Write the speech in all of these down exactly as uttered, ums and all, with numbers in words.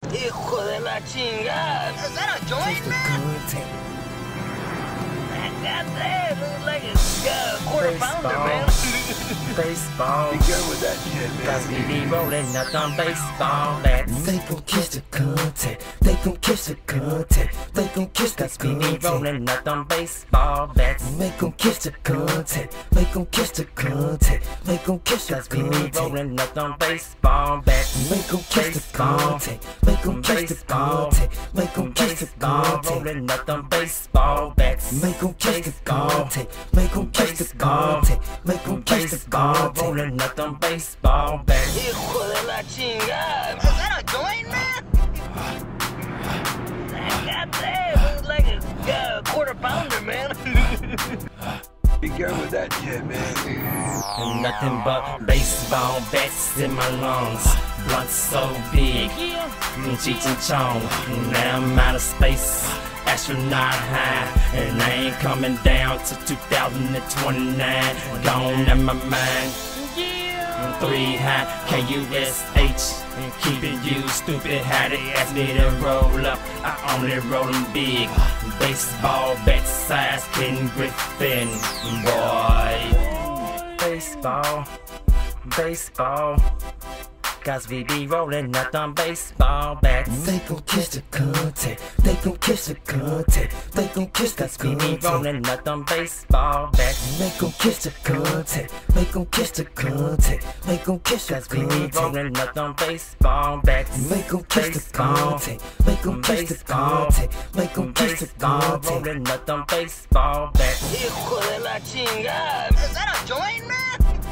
Hijo de la chingada. Is that a joint, man? God damn, looks like a uh, quarter Baseball. pounder, man. Baseball. Be good with that shit, man. Cause we be rolling up on baseball bats. They gon' kiss the contact. They gon' kiss the contact. They gon' kiss the Cause we be contact. rolling up on baseball bats. Make 'em kiss the contact. Make 'em kiss the contact. Make 'em kiss the Cause we be contact. rolling up on baseball bats. Make 'em kiss the Baseball. contact. Make 'em kiss the Baseball. contact. Make 'em kiss the Baseball. contact. Rolling up on baseball bats. Make 'em kiss the Baseball. contact. Make 'em kiss the Baseball. contact. Make 'em kiss the Baseball. contact. Rolling up on baseball bats. Hijo de la chingada. Is that a joint, man? God damn, looks like a uh, quarter pounder, man. Be good with that shit, man. Nothing but baseball bats in my lungs. Blunt so big, Cheech and Chong. Now I'm out of space, astronaut high, and I ain't coming down to two thousand twenty-nine. Gone in my mind. Three high, K U S H. Keeping you stupid, how they ask me to roll up. I only roll them big. Baseball bat size, Ken Griffin, boy. Baseball, baseball. Cause we be rolling up on baseball bats. They gon' kiss the contact. They gon' kiss the contact. They gon' kiss the Cause we be contact. rolling up on baseball bats. Make 'em kiss the contact. Make 'em kiss the contact. Make 'em kiss the Cause we be contact. rolling up on baseball bats. Make 'em kiss the Baseball. contact. Make 'em kiss the Baseball. contact. Make 'em kiss the Baseball. contact. Rolling up on baseball bats. Hijo de la chingada. Is that a joint, man?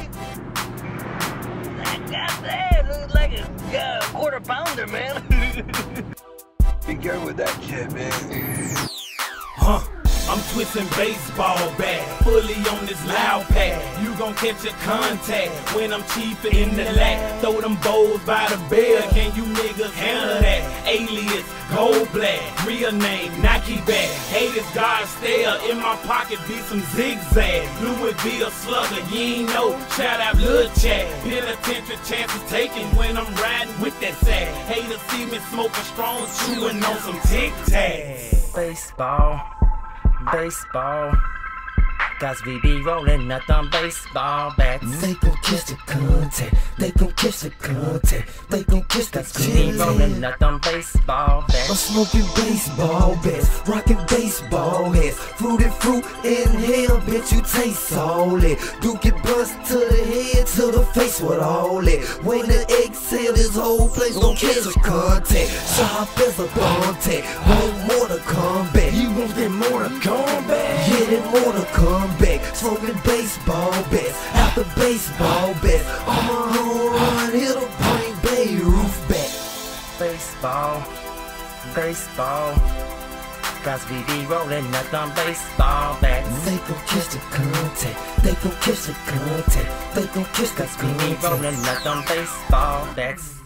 God damn, looks like a uh, quarter pounder, man. Be good with that shit, man. Huh, I'm twisting baseball bat, fully on this loud pad. You gon' catch a contact when I'm chief in the lat. Throw them bowls by the bell, can you niggas handle that? Alias, gold black, real name, Nike bag. Haters God stare, in my pocket be some zigzags. Louis be a slugger, you ain't know, shout out Lil Chad. Penitentiary chances taken when I'm riding with that sack. Haters see me smoking strong, chewing on some Tic Tacs. Baseball, baseball. Cause we be rolling up on baseball bats. They gon' kiss the contact. They gon' kiss the contact. They gon' kiss the Cause we be rolling contact. up on baseball I'm bats. smoking baseball bats, rocking baseball hats. Fruity fruit inhale, bitch, you taste all it. Duke it bust to the head, to the face with all it. When the exhale, this whole place gon' catch a contact. Sharp as a contact, want more to come back. You want that more to come back? Yeah, that more to come back. Smoking baseball bats, after baseball bats. I'm a home run, it'll bring Beirut back. Baseball, baseball. Cause we be rolling up on baseball bats. They gon' kiss the contact. They gon' kiss the contact. They gon' kiss the Cause we be contact. rolling up on baseball bats.